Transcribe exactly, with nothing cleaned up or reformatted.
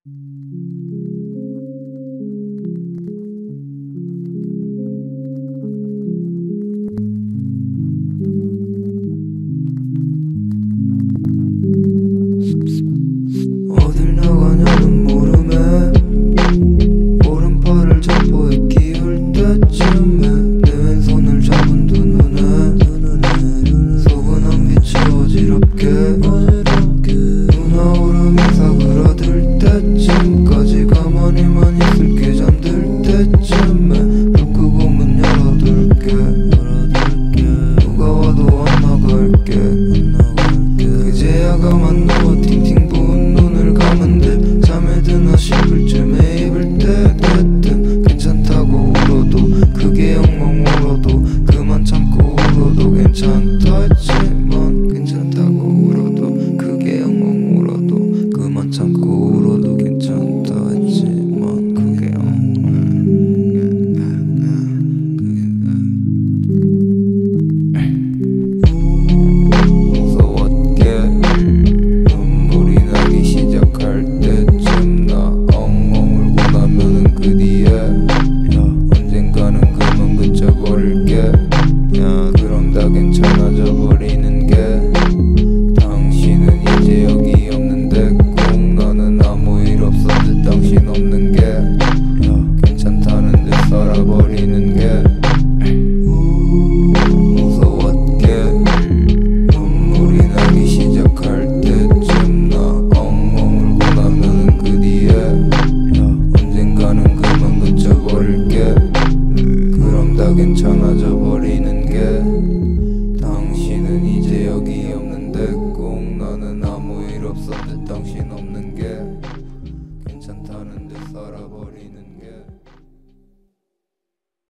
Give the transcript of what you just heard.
어딜 나가냐는 모름에 오른팔을 잡고에 끼울 때쯤에 내 왼손을 잡은 두 눈에 속은 안 비쳐 어지럽게 눈아오름이 사그라들 때쯤까지 가만히만 있을게. 잠들 때쯤에 불 끄고 문 열어둘게. 누가 와도 안 나갈게. 그제야 가만 누워 팅팅 부은 눈을 감은 듯 잠에 드나 싶을 쯤에 입을 때 됐든 괜찮다고 울어도 크게 엉엉 울어도 그만 참고 울어도 괜찮다 했지만 괜찮다고 울어도 크게 엉엉 울어도 그만 참고 울어도 괜찮다 했지만 크게 엉엉 무서웠게 눈물이 나기 시작할 때쯤 나 엉엉 울고 나면은 그 뒤에 야 언젠가는 그만 그쳐버릴게. 야 그럼 다 괜찮아져 버리는 게 당신은 이제 여기 없는데 꼭 나는 아무 일 없었듯 당신 없는 게 야 괜찮다는 듯 살아버리는 게 무서웠게 눈물이 나기 시작할 때쯤 나 엉엉 울고 나면은 그 뒤에 야 언젠가는 그만 그쳐버릴게. 그럼 다 괜찮아져 버리는 게 당신은 이제 여기 없는데 꼭 나는 아무 일 없었듯 당신 없는 게 괜찮다는 듯 살아버리는